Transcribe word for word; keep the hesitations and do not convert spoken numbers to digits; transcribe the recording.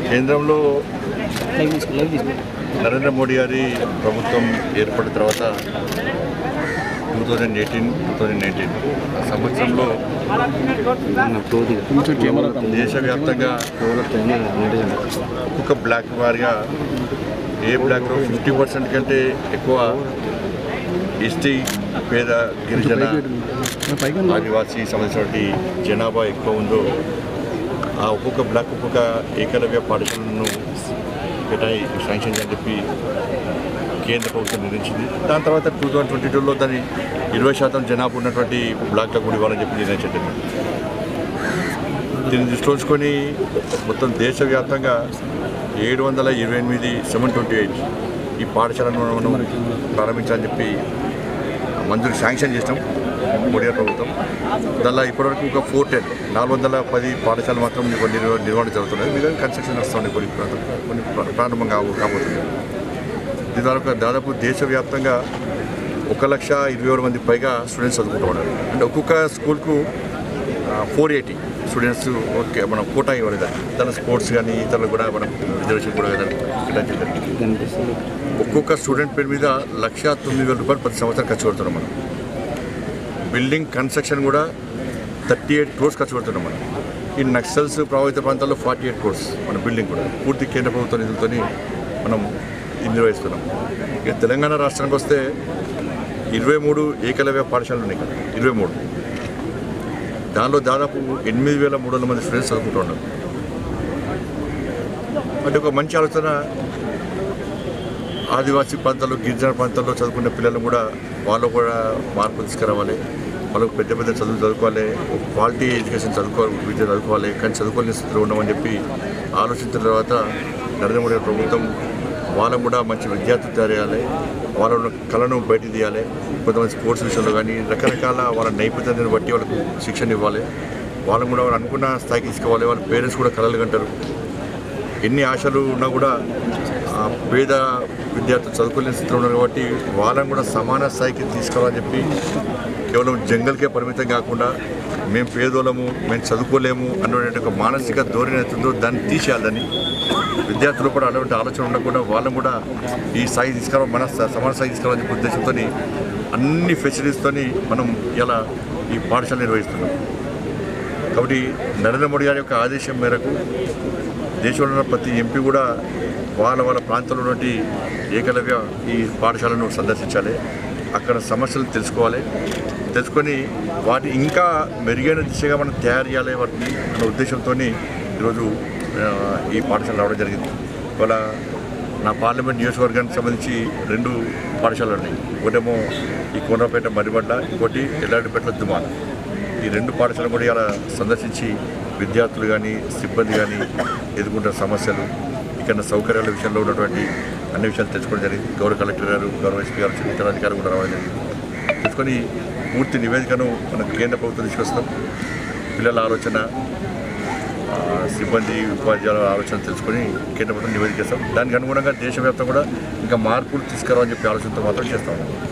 కేంద్రంలో నరేంద్ర మోడీ గారి ప్రభుత్వం ఏర్పడిన తర్వాత two thousand eighteen two thousand nineteen సంవత్సరంలో దేశవ్యాప్తంగా ఒక్కొక్క బ్లాక్ వారిగా ఏ బ్లాక్లో ఫిఫ్టీ పర్సెంట్ కంటే ఎక్కువ ఎస్టీ పేద గిరిజన ఆదివాసీ సంబంధించినటువంటి జనాభా ఎక్కువ ఉందో ఆ ఒక్కొక్క బ్లాక్ ఒక్కొక్క ఏకలవ్య పాఠశాలను కేటాయి శాంక్షన్ అని చెప్పి కేంద్ర ప్రభుత్వం నిర్ణయించింది. దాని తర్వాత టూ థౌజండ్ ట్వంటీ టూలో దాన్ని ఇరవై శాతం జనాభా ఉన్నటువంటి బ్లాక్లకు కూడా ఇవ్వాలని చెప్పి నిర్ణయించండి. దీన్ని దృష్టి ఉంచుకొని మొత్తం దేశవ్యాప్తంగా ఏడు వందల ఇరవై ఎనిమిది సెవెన్ ట్వంటీ ఎయిట్ ఈ పాఠశాలను మనం ప్రారంభించాలని చెప్పి మంజూరు శాంక్షన్ చేసినాం మోడీ ప్రభుత్వం. దానిలో ఇప్పటివరకు ఒక ఫోర్ టెన్ నాలుగు వందల పది పాఠశాలలు మాత్రం నిర్వహణ జరుగుతున్నాయి. మీద కన్స్ట్రక్షన్ వస్తున్నాయి, కొన్ని కొన్ని ప్రారంభంగా కాబోతుంది. దీని ద్వారా దాదాపు దేశవ్యాప్తంగా ఒక లక్ష ఇరవై ఏడు మంది పైగా స్టూడెంట్స్ చదువుకుంటూ ఉన్నారు. అంటే ఒక్కొక్క స్కూల్కు ఫోర్ ఎయిటీ స్టూడెంట్స్ ఓకే మనం కోటా ఇవ్వాలి. దాన్ని దాని స్పోర్ట్స్ కానీ ఇతరులు కూడా మనం రిజర్వేషన్ కూడా ఒక్కొక్క స్టూడెంట్ పేరు మీద లక్ష తొమ్మిది వేల రూపాయలు ప్రతి సంవత్సరం ఖర్చు పెడుతున్నాం మనం. బిల్డింగ్ కన్స్ట్రక్షన్ కూడా థర్టీ ఎయిట్ క్రోర్స్ ఖర్చు పెడుతున్నాం మనం. ఈ నక్సల్స్ ప్రభావిత ప్రాంతాల్లో ఫార్టీ ఎయిట్ క్రోర్స్ మన బిల్డింగ్ కూడా పూర్తి కేంద్ర ప్రభుత్వ నిధులతో మనం నిర్వహిస్తున్నాం. ఇక తెలంగాణ రాష్ట్రానికి వస్తే ఇరవై మూడు ఏకలవ్య పాఠశాలలు ఉన్నాయి కదా, ఇరవై మూడు దానిలో దాదాపు ఎనిమిది వేల మూడు వందల మంది స్టూడెంట్స్ చదువుకుంటూ ఉన్నారు. అంటే ఒక మంచి ఆలోచన. ఆదివాసీ ప్రాంతాల్లో గిరిజన ప్రాంతాల్లో చదువుకునే పిల్లలు కూడా వాళ్ళు కూడా మార్పు తీసుకురావాలి. వాళ్ళకు పెద్ద పెద్ద చదువులు చదువుకోవాలి, క్వాలిటీ ఎడ్యుకేషన్ చదువుకోవాలి, విద్య చదువుకోవాలి. కానీ చదువుకోలేని స్థితిలో ఉన్నామని చెప్పి ఆలోచించిన తర్వాత నరేంద్ర మోడీ ప్రభుత్వం వాళ్ళకు కూడా మంచి విద్యార్థులు తయారు చేయాలి, వాళ్ళ కళను బయట తీయాలి. కొంతమంది స్పోర్ట్స్ విషయంలో కానీ రకరకాల వాళ్ళ నైపుణ్యాన్ని బట్టి వాళ్ళకు శిక్షణ ఇవ్వాలి. వాళ్ళని కూడా వాళ్ళు అనుకున్న స్థాయికి తీసుకోవాలి. వాళ్ళ పేరెంట్స్ కూడా కళలు కంటారు. ఎన్ని ఆశలు ఉన్నా కూడా పేద విద్యార్థులు చదువుకోలేని స్థితిలో ఉన్నారు కాబట్టి వాళ్ళని కూడా సమాన స్థాయికి తీసుకోవాలని చెప్పి కేవలం జంగల్కే పరిమితం కాకుండా మేము పేదోళ్ళము, మేము చదువుకోలేము అన్నటువంటి ఒక మానసిక ధోరణి అవుతుందో దాన్ని తీసేయాలని విద్యార్థులు కూడా అటువంటి ఆలోచన ఉండకుండా వాళ్ళని కూడా ఈ స్థాయి తీసుకురావాలి, మన సమాన స్థాయి తీసుకురావాలని చెప్పే ఉద్దేశంతో అన్ని ఫెసిలిటీస్తో మనం ఇలా ఈ పాఠశాల నిర్వహిస్తున్నాం. కాబట్టి నరేంద్ర మోడీ గారి యొక్క ఆదేశం మేరకు దేశంలో ఉన్న ప్రతి ఎంపీ కూడా వాళ్ళ వాళ్ళ ప్రాంతంలో ఉన్నటువంటి ఏకలవ్య ఈ పాఠశాలను సందర్శించాలి. అక్కడ సమస్యలు తెలుసుకోవాలి. తెలుసుకొని వాటి ఇంకా మెరుగైన దిశగా మనం తయారు చేయాలి వాటిని అన్న ఉద్దేశంతో ఈరోజు ఈ పాఠశాల రావడం జరిగింది. ఇవాళ నా పార్లమెంట్ నియోజకవర్గానికి సంబంధించి రెండు పాఠశాలలు ఉన్నాయి. ఒకటేమో ఈ కోనరాపేట మరిబండ, ఇంకోటి ఎల్లారెడ్డిపేటలో దుమాల. ఈ రెండు పాఠశాలను కూడా ఇలా సందర్శించి విద్యార్థులు కానీ సిబ్బంది కానీ ఎదుర్కొంటున్న సమస్యలు, ఇక్కడ సౌకర్యాల విషయంలో ఉన్నటువంటి అన్ని విషయాలు తెలుసుకోవడం జరిగింది. గౌరవ కలెక్టర్ గారు, గౌరవ ఎస్పీ గారు, ఇతర అధికారులు కూడా రావడం జరిగింది. తెలుసుకొని పూర్తి నివేదికను మన కేంద్ర ప్రభుత్వం తీసుకొస్తాం. పిల్లల ఆలోచన, సిబ్బంది ఉపాధ్యాయుల ఆలోచన తెలుసుకొని కేంద్ర ప్రభుత్వం నివేదిక చేస్తాం. దానికి అనుగుణంగా దేశవ్యాప్తంగా కూడా ఇంకా మార్పులు తీసుకురావాలని చెప్పి ఆలోచనతో మాత్రం చేస్తాం.